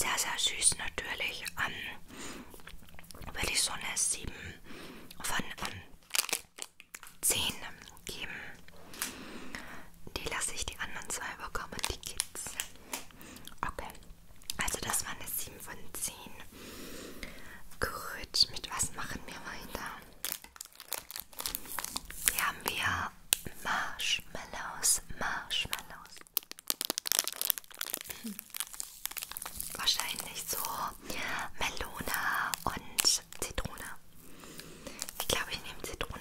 sehr, sehr süß natürlich. Würde ich so eine 7 von 10 geben. Die lasse ich die anderen 2 bekommen, die Kids. Okay, also das war eine 7 von 10. Gut, mit was machen wir weiter? Hier haben wir Marshmallows. Wahrscheinlich so Melone und Zitrone. Ich glaube, ich nehme Zitrone.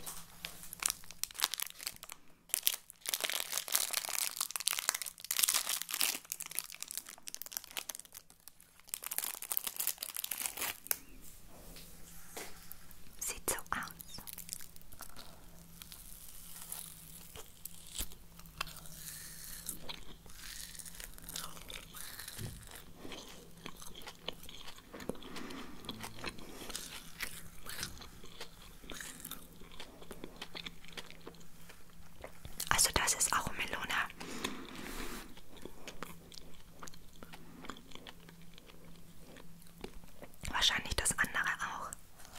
Sieht so aus. Also das ist auch Melone. Wahrscheinlich das andere auch.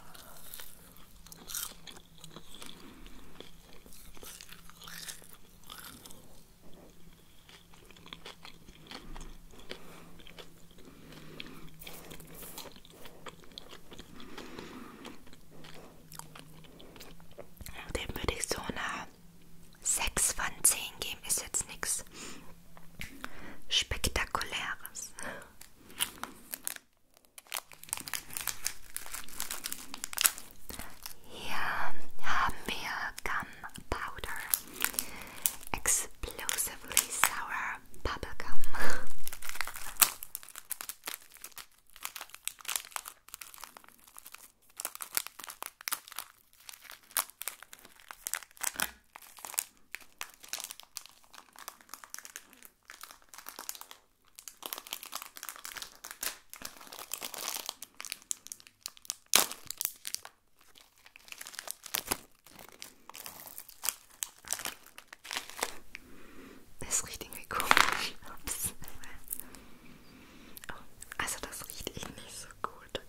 Dem würde ich so eine 6 von 10 geben. Ist jetzt nichts Spektakuläres. Hier haben wir Gunpowder. Explosively sour bubblegum. Das riecht irgendwie komisch. Ups. Oh, also das riecht echt nicht so gut.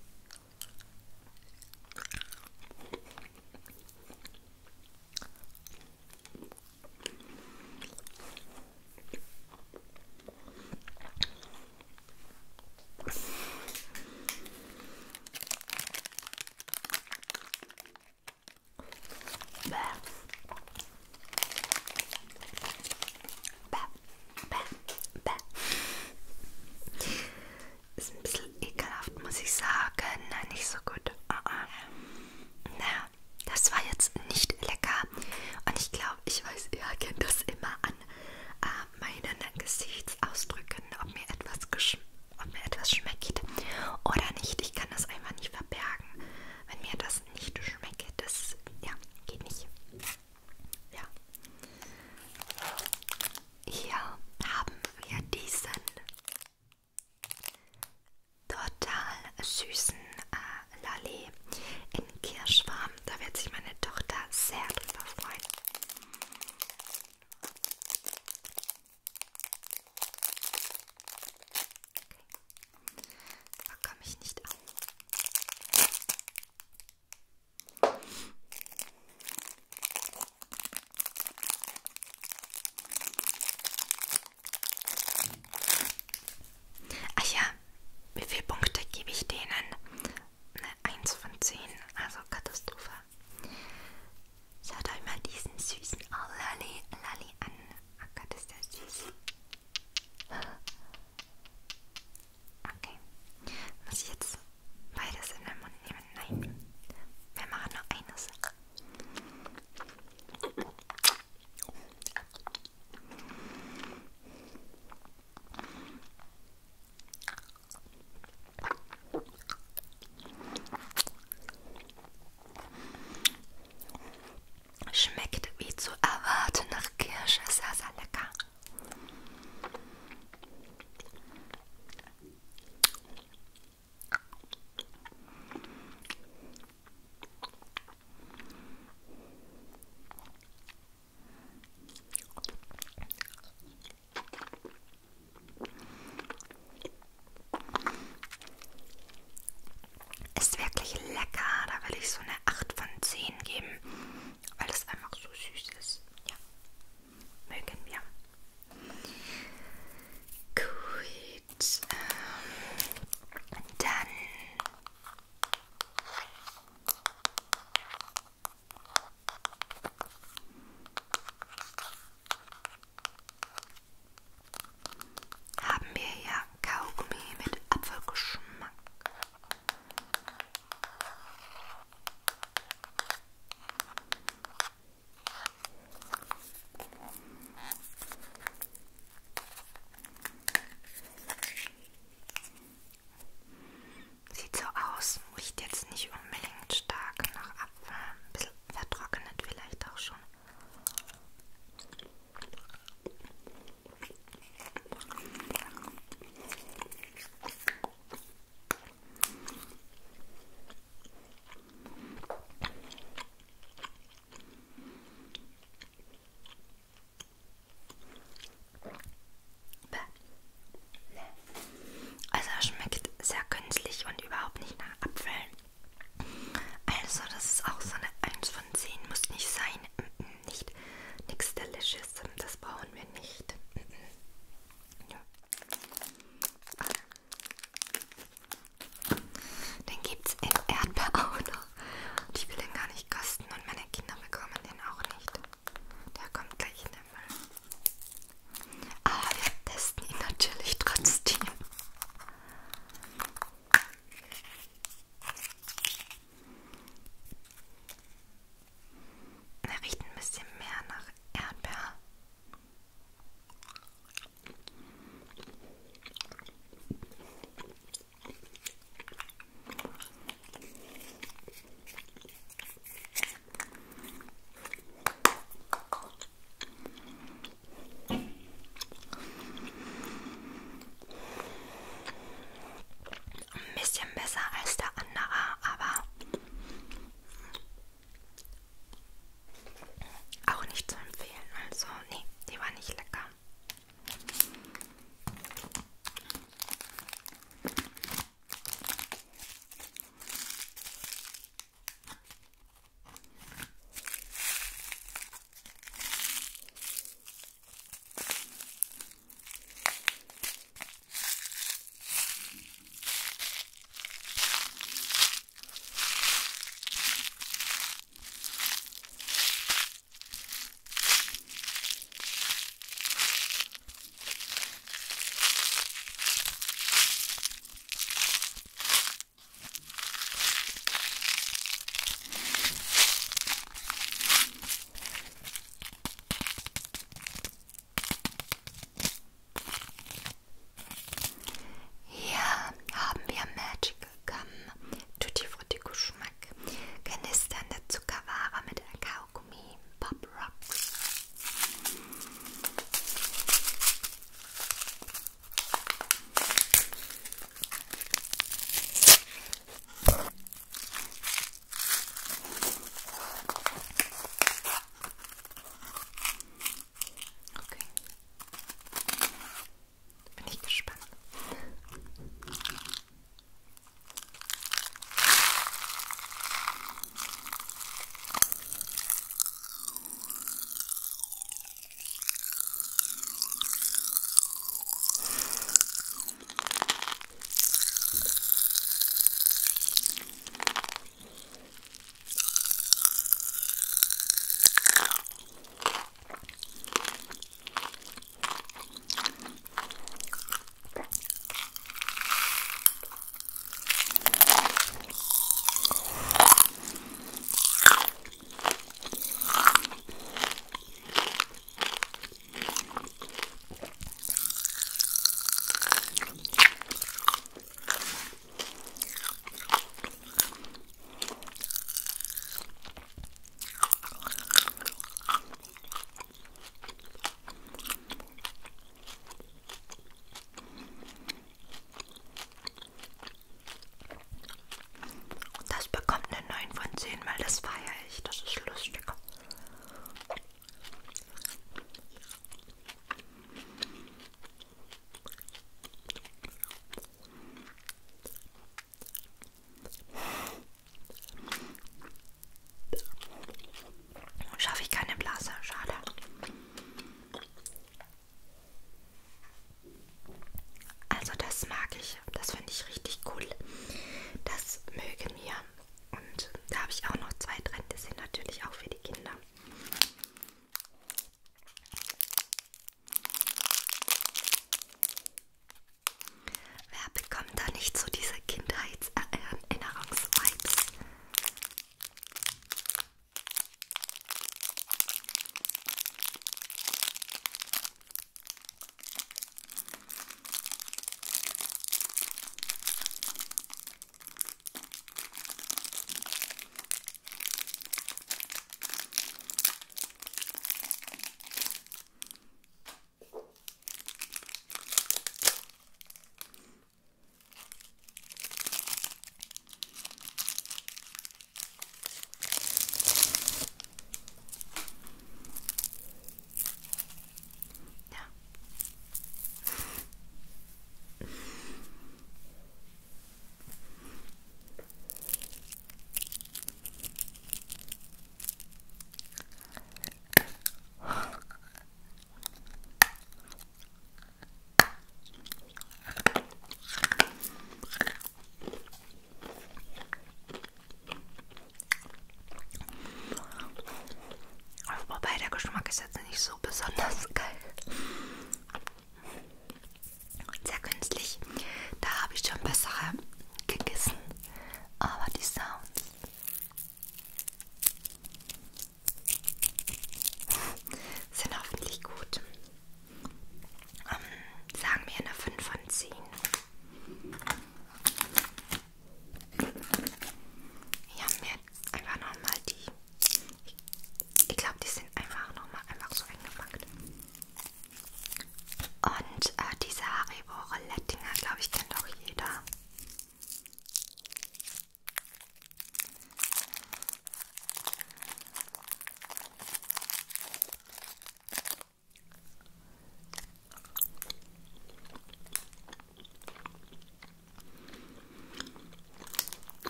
Bäh. Bäh. Ist ein bisschen ekelhaft, muss ich sagen. Nicht so gut. Naja, das war jetzt nicht lecker. Und ich glaube, ich weiß, ihr kennt das immer an meinen Gesichtsausdrücken, ob mir etwas schmeckt oder nicht. Ich kann das einfach nicht verbergen. Wenn mir das nicht schmeckt, das ja, geht nicht. Ja. Hier haben wir diesen total süßen Lolli in Kirschfarben. Da wird sich meine Tochter sehr drüber freuen. Okay. Da komme ich nicht an. Ach ja, wie viele Punkte gebe ich denen? dann haben wir hier Kaugummi mit Apfelgeschmack.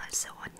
so